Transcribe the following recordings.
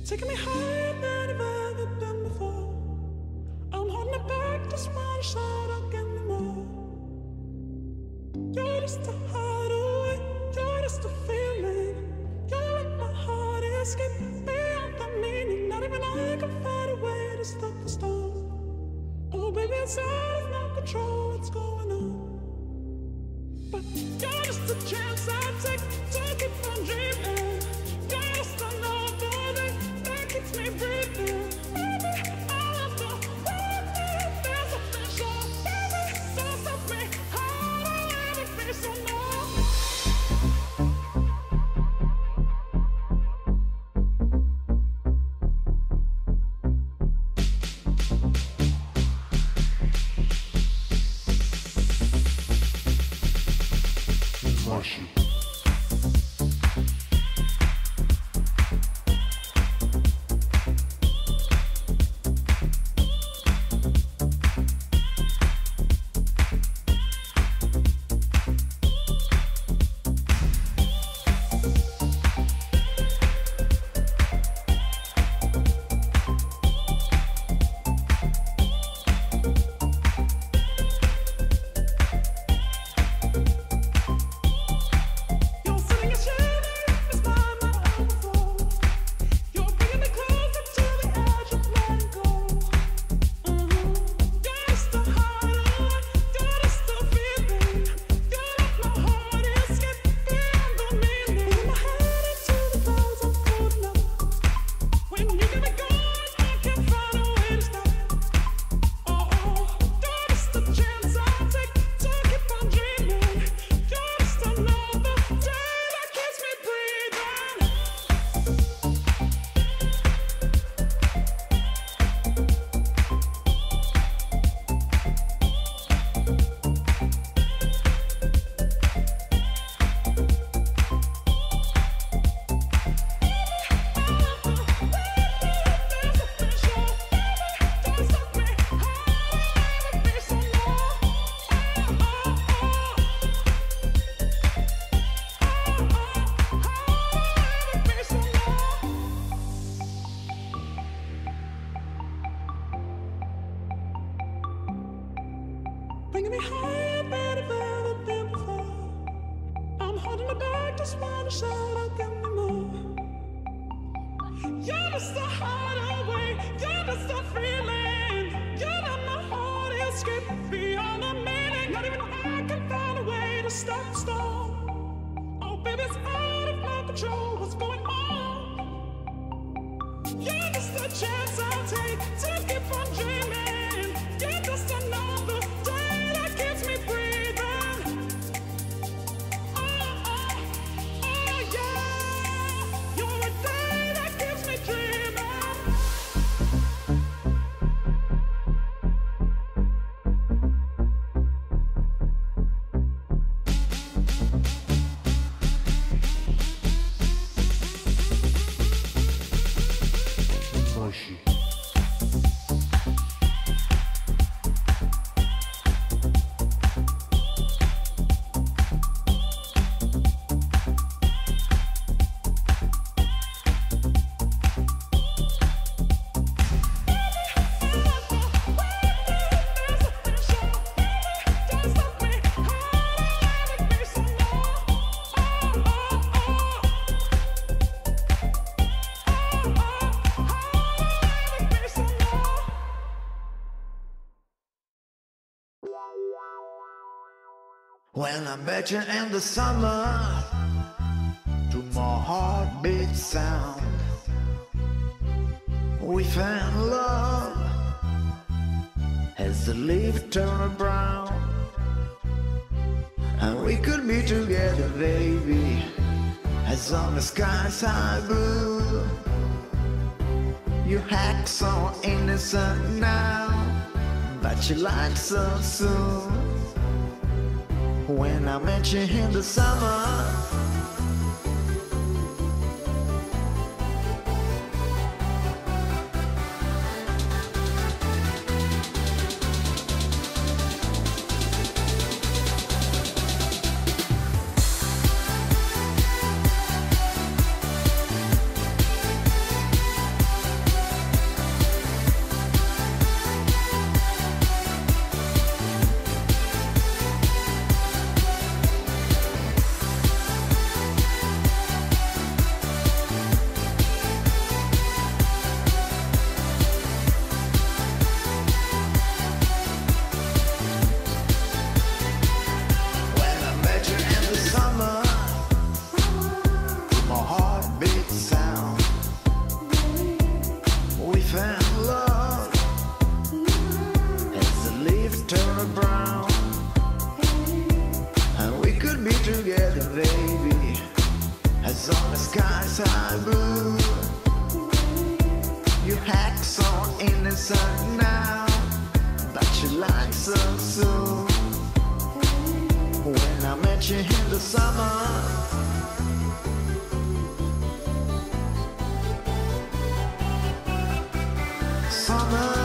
taking me higher than I've ever been before. I'm holding it back, just wanna shout out, give me more. You're just a hideaway, you're just a feeling. You're in my heart, escape beyond the meaning. Not even I can find a way to stop the storm. Oh baby, it's out of my control, what's going on? But you're just a chance I take to keep on dreaming. You're just another day that keeps me breathing. Baby, I love the way there's something sure. Baby, don't stop me, how do I make me so low? Bringing me higher than I've ever been before. I'm holding it back, just wanna shout out, give me more. You're just a hideaway, you're just a feeling. You let my heart escape beyond the meaning. Not even I can find a way to stop the storm. Oh baby, it's out of my control, what's going on? You're just a chance I'll take to keep on dreaming. You're just another day that keeps me breathing. Oh, oh, oh yeah. You're a day that keeps me dreaming. Moshi. When I met you in the summer, to my heartbeat sound, we fell in love as the leaves turn brown, and we could be together, baby, as on the sky's high blue. You act so innocent now, but you lied so soon. When I met you in the summer, baby, as long as skies are blue. You act so innocent now, but you like so soon. When I met you in the summer, summer.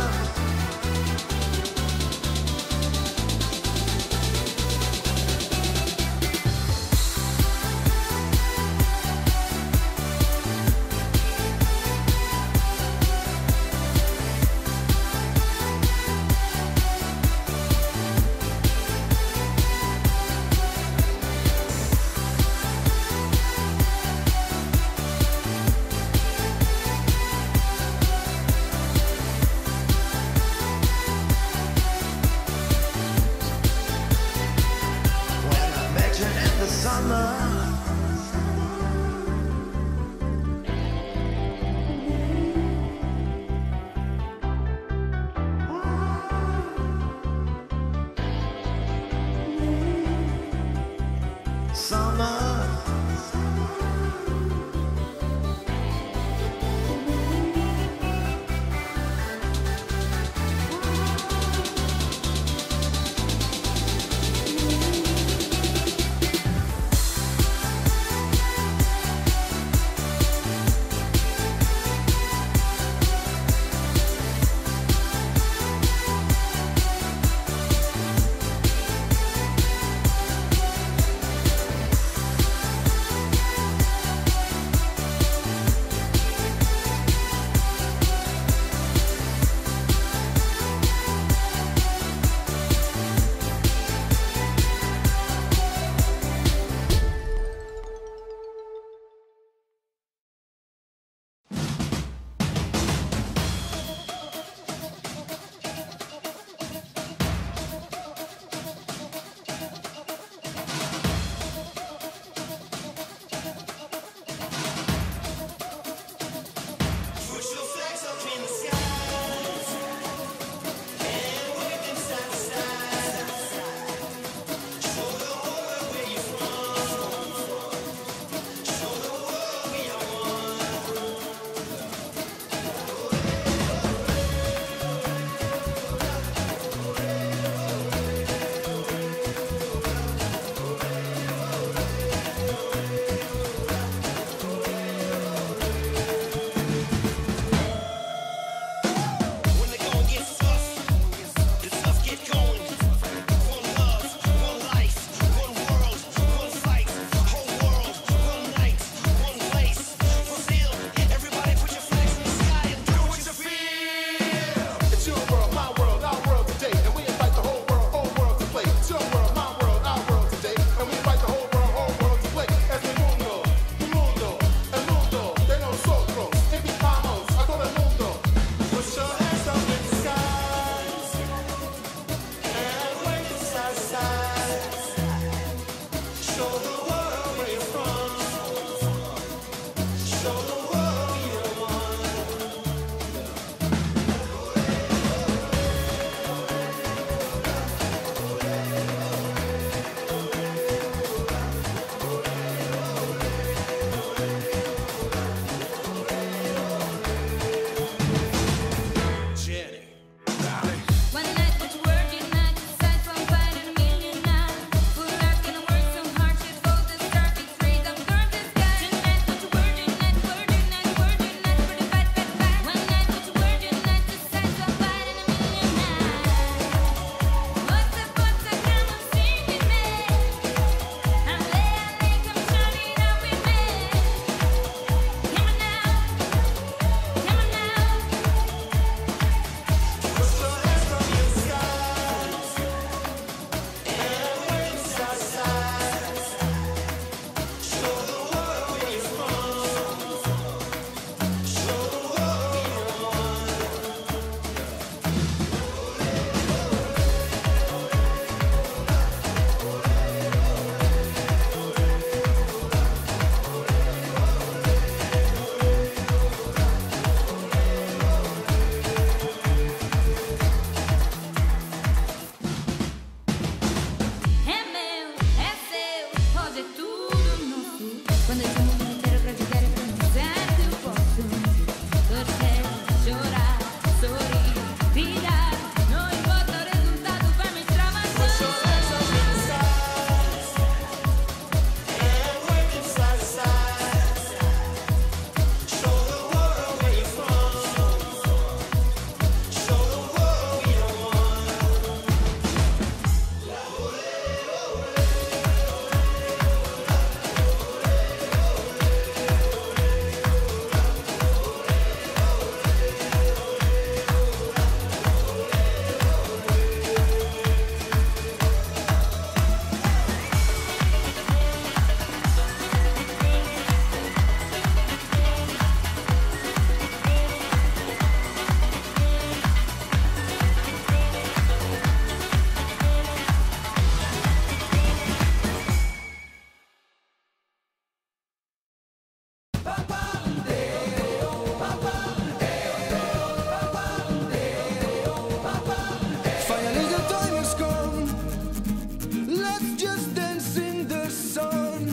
Let's just dance in the sun.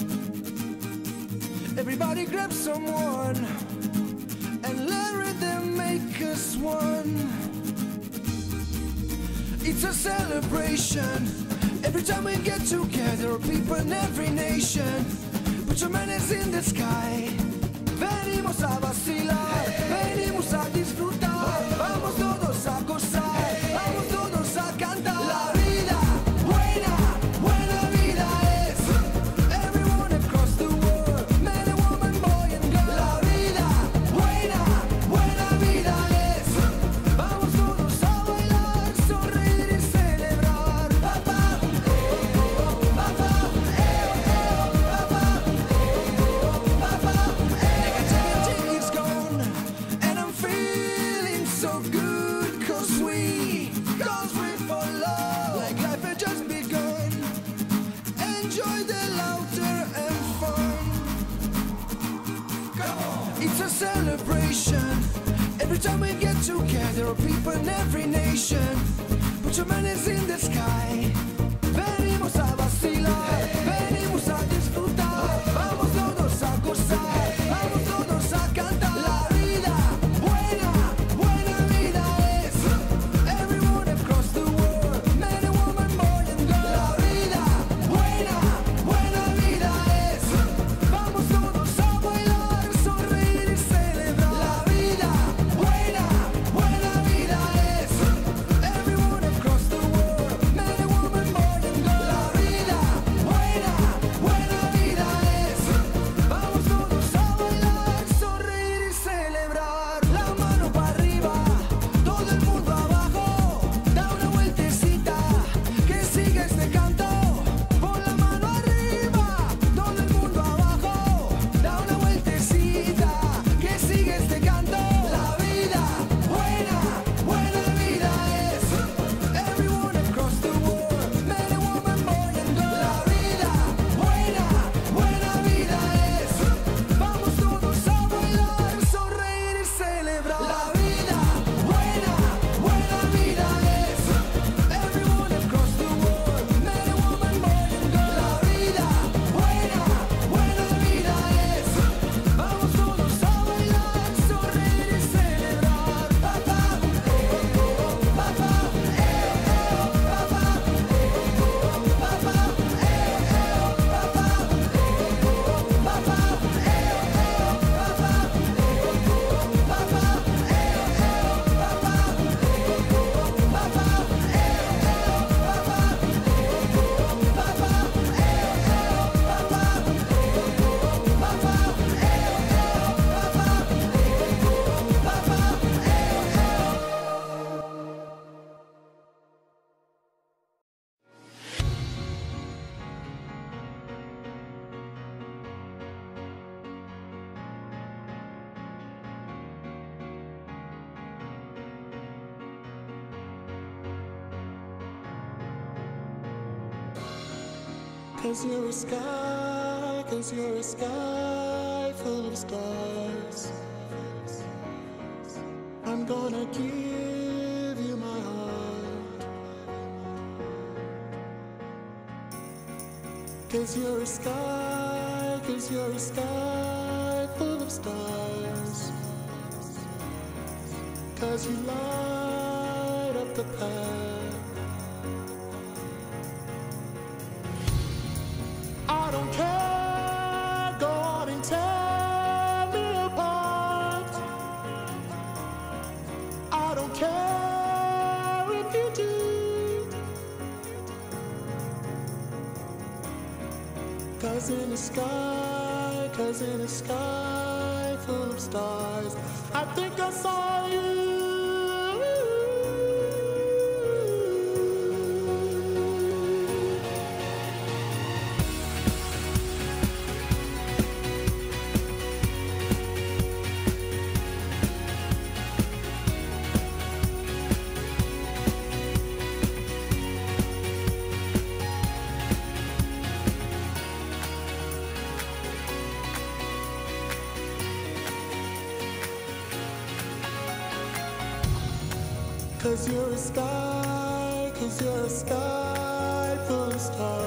Everybody grab someone and let them make us one. It's a celebration. Every time we get together, people in every nation. Put your hands in the sky. Venimos a vacilar, venimos a disfrutar. Vamos todos a gozar, vamos todos a cantar. La vida buena, buena vida es. Everyone across the world, man and woman, boy and girl. La vida buena, buena vida es. Vamos todos a bailar, sonreír y celebrar. Papá, papá, papá, negativity is gone, and I'm feeling so good, cause we're for love, like life had just begun. Enjoy the laughter and fun. Come on. It's a celebration. Every time we get together, people in every nation. Put your hands in the sky. Venimos a vacilar, venimos a disfrutar. Vamos todos a gozar, vamos todos a cantar. La vida buena, buena vida es. Everyone across the world, man and woman, boy and girl. La vida buena, buena vida es. Vamos todos a bailar, sonreír y celebrar. La vida buena, buena vida es. Everyone across the world, man and woman, boy and girl. La vida buena, buena vida es. Vamos todos a bailar, sonreír y celebrar. La mano para arriba, todo el mundo abajo. Da una vueltecita, que siga este canto. Pon la mano arriba, todo el mundo abajo. Da una vueltecita, que siga este canto. La vida buena, buena vida es. Everyone across the world, man and woman, boy and girl. La vida buena, buena vida es. Vamos todos a bailar, sonreír y celebrar. La vida buena, buena vida es. Everyone across the world, man and woman, boy and girl. La vida buena, buena vida es. Vamos todos a bailar, sonreír y celebrar. Papá, papá, Cause you're a sky full of stars. I'm gonna give you my heart. Cause you're a sky full of stars. Cause you light up the path. I don't care, go on and tear me apart. I don't care if you do. Cause in the sky full of stars, I think I saw you. Cause you're a sky full of stars.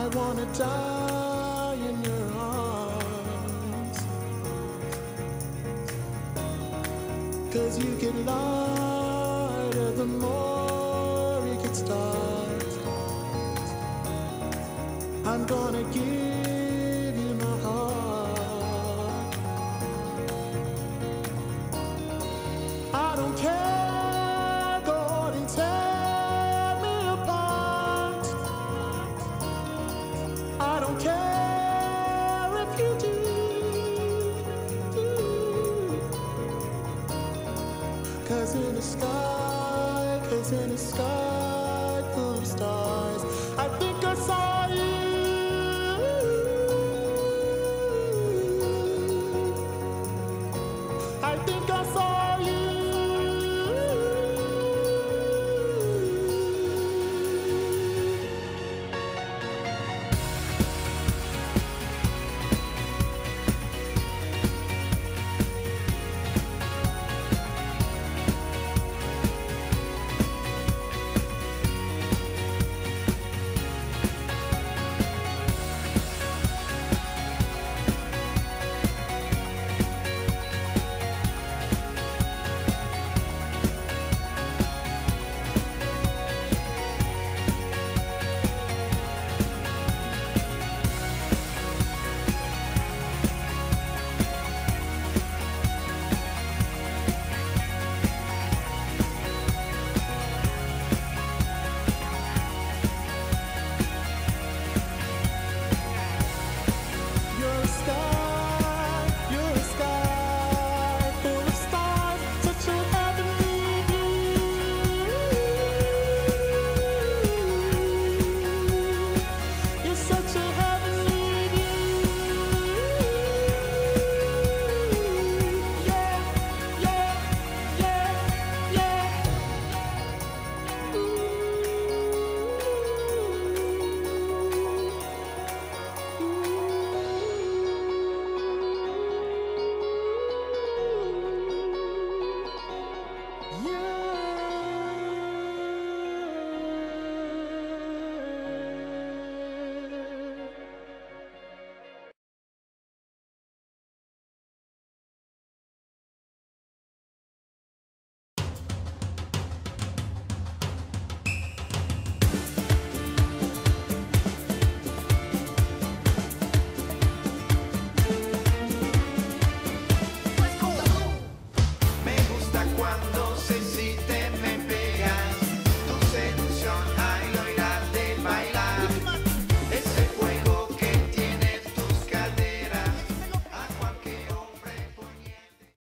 wanna die in your arms, 'cause you get lighter the more it gets dark. I'm gonna give you my heart. I don't care, go on and tear me apart. I don't care if you do. 'Cause in the sky, 'cause in the sky